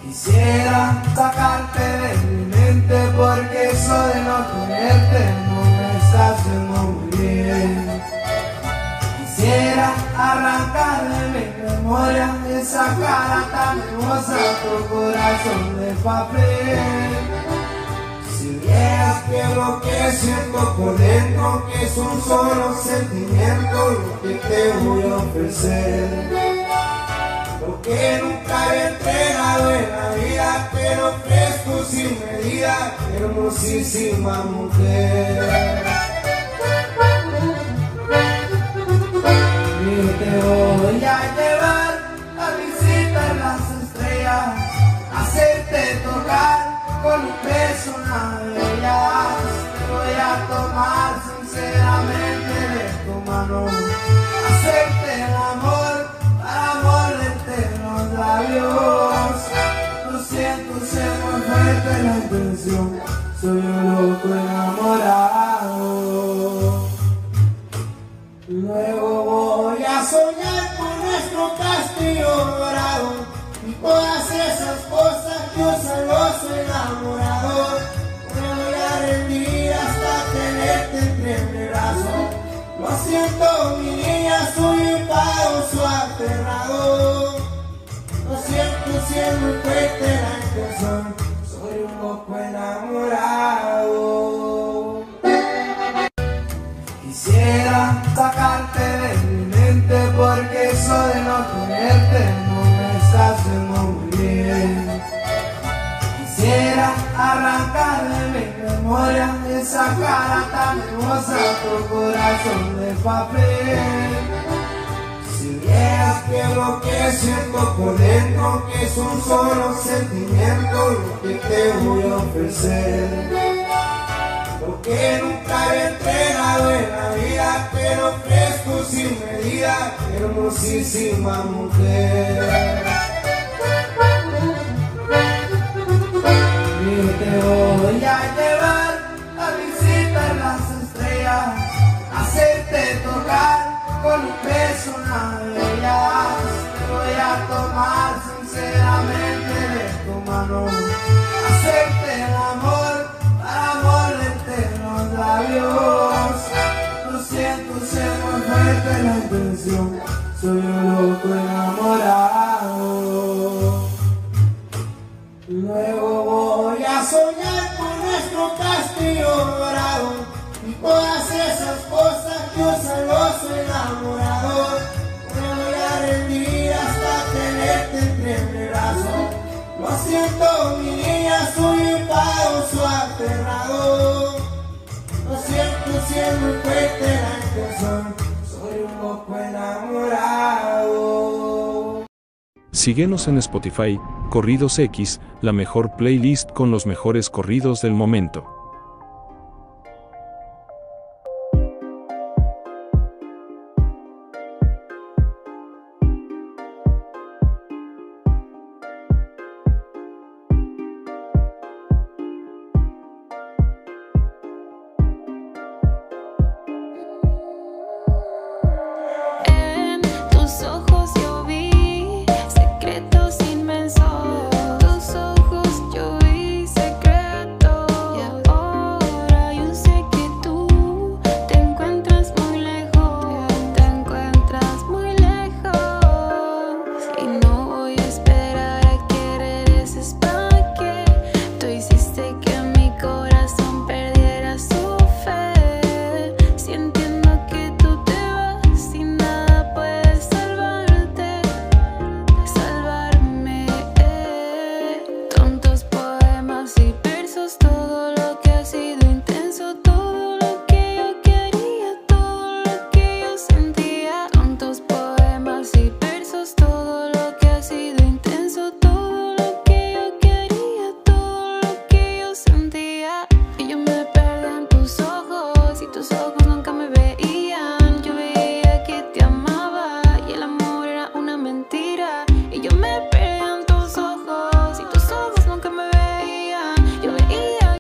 Quisiera sacarte de mi mente porque eso de no tenerte no me está haciendo muy bien. Quisiera arrancar de mi memoria esa cara tan hermosa, tu corazón de papel. Si vieras que lo que siento por dentro, que es un solo sentimiento, lo que te voy a ofrecer. Lo que nunca he entregado en la vida, te lo ofrezco sin medida, hermosísima mujer. Y te voy a llevar a visitar las estrellas, hacerte tocar con un beso una de ellas. Te voy a tomar sinceramente de tu mano, hacerte el amor para morderte los labios. Lo siento, se me fuerte la intención, soy un loco enamorado. Luego voy a soñar con nuestro castillo dorado y todas esas cosas que un celoso enamorado. Me voy a rendir hasta tenerte entre mi brazo. Lo siento, mi niña, soy un pauso aterrado. Lo siento, si es muy fuerte la intención, soy un loco enamorado. Quisiera sacarte de mi mente porque eso de no tenerte no me está haciendo muy bien. Quisiera arrancar de mi memoria esa cara tan hermosa, tu corazón de papel. Si vieras que lo que siento por dentro, que es un solo sentimiento, lo que te voy a ofrecer. Lo que nunca he entregado en la vida, te lo ofrezco sin medida, hermosísima mujer. Y te voy a llevar a visitar las estrellas, hacerte tocar con un beso una de ellas. Te voy a tomar sinceramente de tu mano, hacerte el amor para morderte los labios. Lo siento, se me fuerte la intención, soy un loco enamorado. Luego voy a soñar con nuestro castillo dorado y todas esas cosas que un celoso enamorado. Me voy a rendir hasta tenerte entre mi brazo. Lo siento, mi niña, soy un pauso aterrado. Lo siento, si es muy fuerte la intención, soy un loco enamorado. Síguenos en Spotify, Corridos X, la mejor playlist con los mejores corridos del momento. En tus ojos yo vi secretos inmensos.